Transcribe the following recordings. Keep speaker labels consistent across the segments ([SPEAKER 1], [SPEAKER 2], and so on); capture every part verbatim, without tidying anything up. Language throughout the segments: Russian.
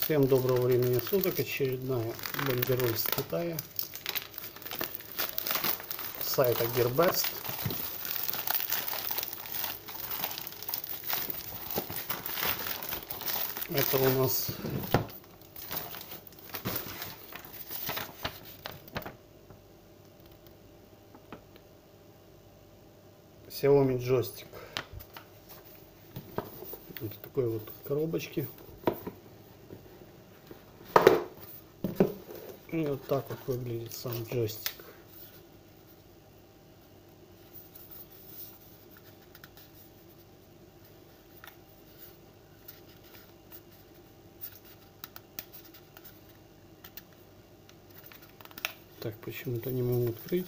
[SPEAKER 1] Всем доброго времени суток. Очередная бандероль с Китая. С сайта Gearbest. Это у нас Xiaomi джойстик. Вот в такой вот коробочке. И вот так вот выглядит сам джойстик. Так, почему-то не могу открыть.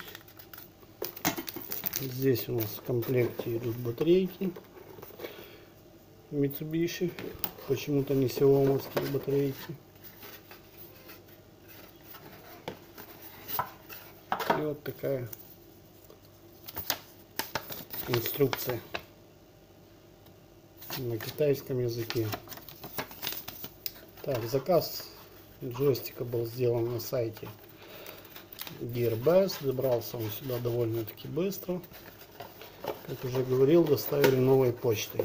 [SPEAKER 1] Здесь у нас в комплекте идут батарейки Mitsubishi. Почему-то не сиомовские батарейки. И вот такая инструкция на китайском языке. Так, заказ джойстика был сделан на сайте Gearbest. Добрался он сюда довольно-таки быстро. Как уже говорил, доставили новой почтой.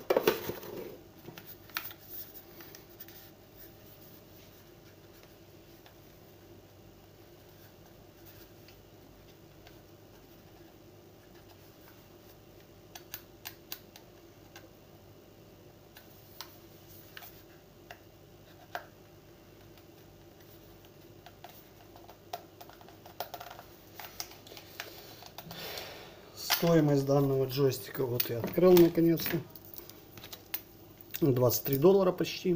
[SPEAKER 1] Стоимость данного джойстика вот я открыл наконец-то. двадцать три доллара почти.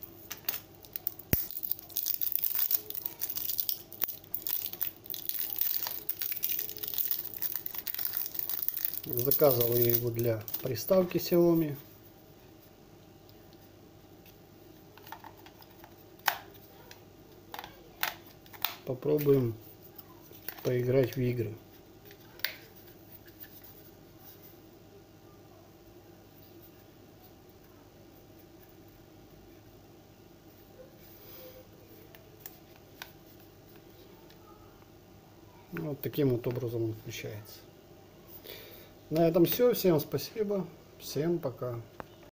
[SPEAKER 1] Заказывал я его для приставки Xiaomi. Попробуем поиграть в игры. Вот таким вот образом он включается. На этом все. Всем спасибо. Всем пока.